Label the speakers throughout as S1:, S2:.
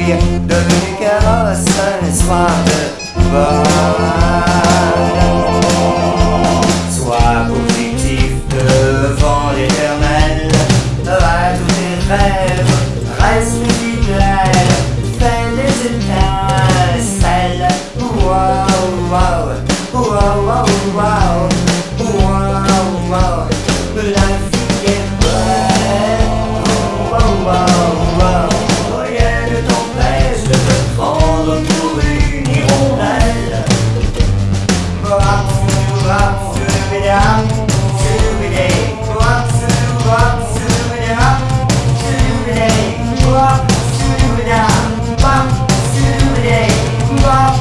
S1: fuir de mes carrosses un soir de vol. Sois positif devant l'éternel, à tous tes rêves, reste fidèle, fais des étincelles. Wow, wow, wow, wow, wow, wow, wow. La vie est belle. Wow, wow, wow. Rien ne t'empêche de te prendre pour une hirondelle. Wap, wap, subidam, subidé. Wap, wap, subidam, subidé. Wap, subidam, wap, subidé. Wap.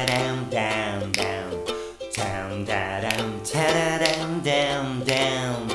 S1: Down, down, down, down, down, down, down.